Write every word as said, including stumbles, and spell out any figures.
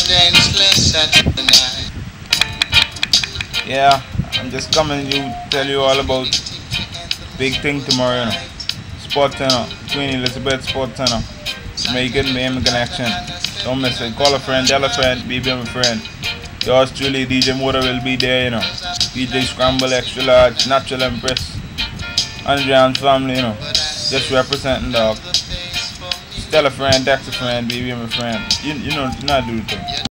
Yeah, I'm just coming to tell you all about big thing tomorrow, you know. Sport Tenor, Queen Elizabeth Sport Tenor. Jamaican Miami Connection. Don't miss it. Call a friend, tell a friend, be my friend. Yours truly, D J Motor will be there, you know. D J Scramble, Extra Large, Natural Empress, Andre and family, you know. Just representing dog. Tell a friend, text a friend, be my friend. You, you know, you know how to do the thing.